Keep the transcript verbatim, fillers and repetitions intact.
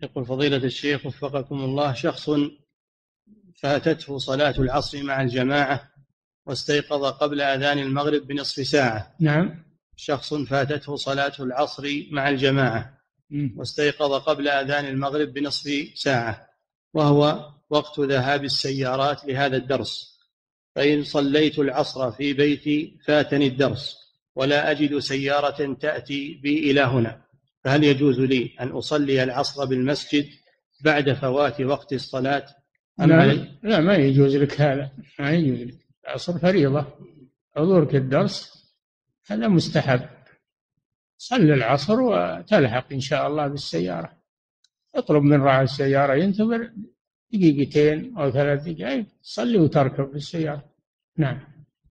يقول فضيلة الشيخ وفقكم الله، شخص فاتته صلاة العصر مع الجماعة واستيقظ قبل أذان المغرب بنصف ساعة. نعم. شخص فاتته صلاة العصر مع الجماعة واستيقظ قبل أذان المغرب بنصف ساعة، وهو وقت ذهاب السيارات لهذا الدرس، فإن صليت العصر في بيتي فاتني الدرس ولا أجد سيارة تأتي بي إلى هنا، فهل يجوز لي أن أصلي العصر بالمسجد بعد فوات وقت الصلاة أم لا, علي؟ لا ما يجوز لك هذا، ما يجوز لك. العصر فريضة، حضورك الدرس هذا مستحب. صل العصر وتلحق إن شاء الله بالسيارة. اطلب من راعي السيارة ينتظر دقيقتين أو ثلاث دقائق، صلي وتركب بالسيارة. نعم.